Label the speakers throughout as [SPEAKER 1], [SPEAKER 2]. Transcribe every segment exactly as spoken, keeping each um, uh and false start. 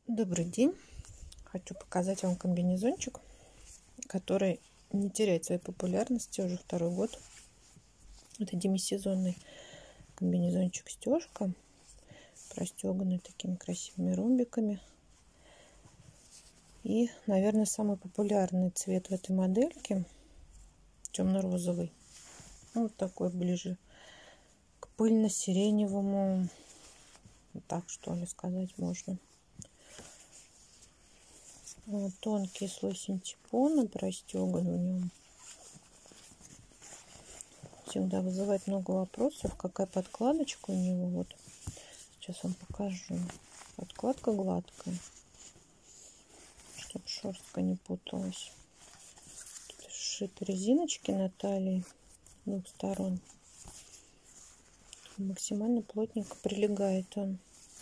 [SPEAKER 1] Добрый день! Хочу показать вам комбинезончик, который не теряет своей популярности уже второй год. Это демисезонный комбинезончик стежка, простеганный такими красивыми ромбиками. И, наверное, самый популярный цвет в этой модельке темно-розовый. Ну, вот такой ближе к пыльно-сиреневому, так что ли сказать можно. Тонкий слой синтепона простеган в нем. Всегда вызывает много вопросов, какая подкладочка у него. Вот сейчас вам покажу. Подкладка гладкая, чтобы шерстка не путалась. Тут сшиты резиночки на талии с двух сторон. Максимально плотненько прилегает он.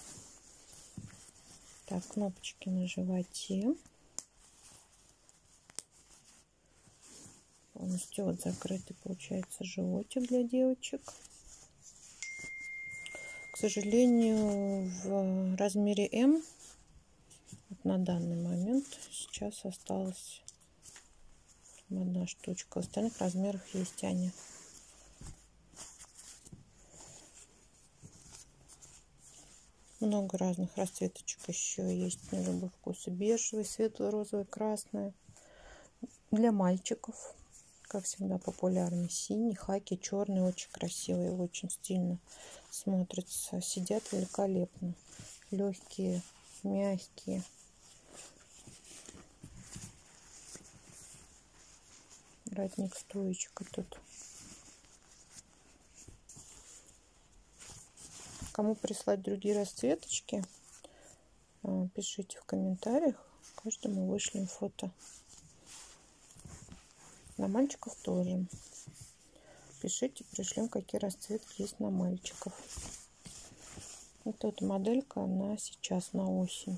[SPEAKER 1] Так, кнопочки на животе. Полностью вот закрытый получается животик для девочек. К сожалению, в размере М вот на данный момент сейчас осталась одна штучка. В остальных размерах есть они. Много разных расцветочек еще есть на любой вкус. Бежевый, светло-розовый, красный. Для мальчиков, как всегда, популярный синий, хаки, черный, очень красивый, очень стильно смотрится. Сидят великолепно. Легкие, мягкие. Воротник стоечка тут. Кому прислать другие расцветочки, пишите в комментариях. Каждому вышлем фото. На мальчиков тоже. Пишите, пришлем, какие расцветки есть на мальчиков. Вот эта моделька, она сейчас на осень.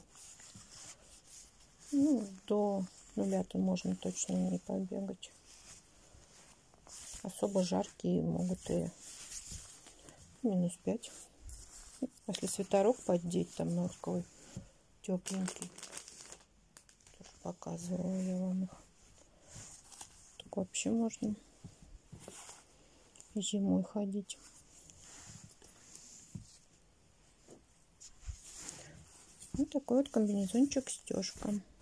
[SPEAKER 1] Ну, до нуля-то можно точно не побегать. Особо жаркие могут и минус пять. Если свитерок поддеть, там норковый, тепленький. Тоже показывала я вам их. Так вообще можно зимой ходить. Вот такой вот комбинезончик стежка.